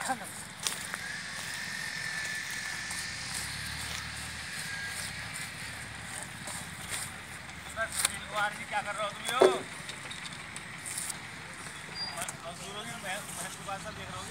जी क्या कर रहे हो तुम? यो मजदूरों की महत्व देख रहे हो?